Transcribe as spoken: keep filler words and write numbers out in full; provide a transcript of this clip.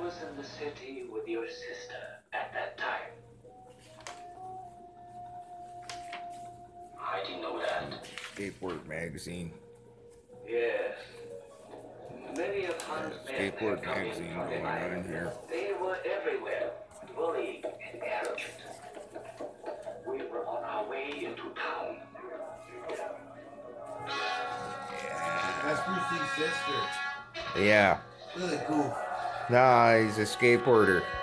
was in the city with your sister at that time. I didn't know that. Skateboard magazine. Yes. Many of Han's Yeah, men have skateboard come in magazine from the going mine. on here. They were everywhere, bullying and arrogant. We were on our way into town. That's Bruce Lee's sister. Yeah. Really cool. Nah, he's a skateboarder.